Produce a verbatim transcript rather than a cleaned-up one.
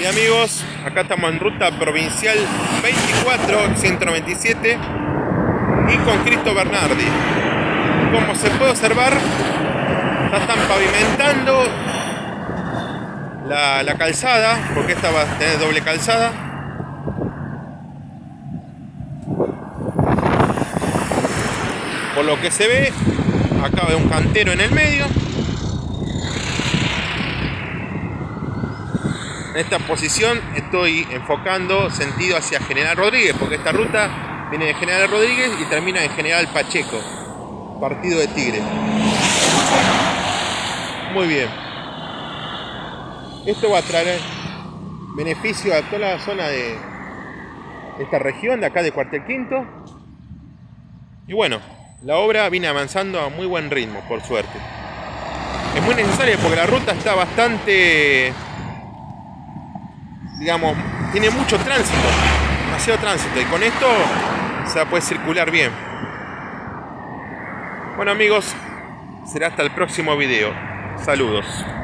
Y amigos, acá estamos en ruta provincial veinticuatro, ciento noventa y siete y con Cristo Bernardi. Como se puede observar, ya están pavimentando la, la calzada, porque esta va a tener doble calzada. Por lo que se ve, acá hay un cantero en el medio. En esta posición estoy enfocando sentido hacia General Rodríguez, porque esta ruta viene de General Rodríguez y termina en General Pacheco, partido de Tigre. Muy bien. Esto va a traer beneficio a toda la zona de esta región, de acá de Cuartel Quinto. Y bueno, la obra viene avanzando a muy buen ritmo, por suerte. Es muy necesaria porque la ruta está bastante... digamos, tiene mucho tránsito, demasiado tránsito, y con esto se va a poder circular bien. Bueno amigos, será hasta el próximo video. Saludos.